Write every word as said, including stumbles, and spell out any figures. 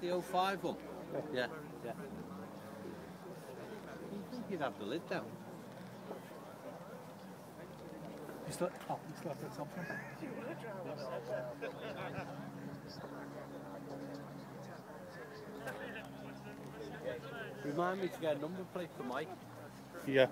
the oh five one? Yeah, yeah. You think you'd have the lid down? You still, oh, you still have that something? Remind me to get a number plate for Mike. Yeah.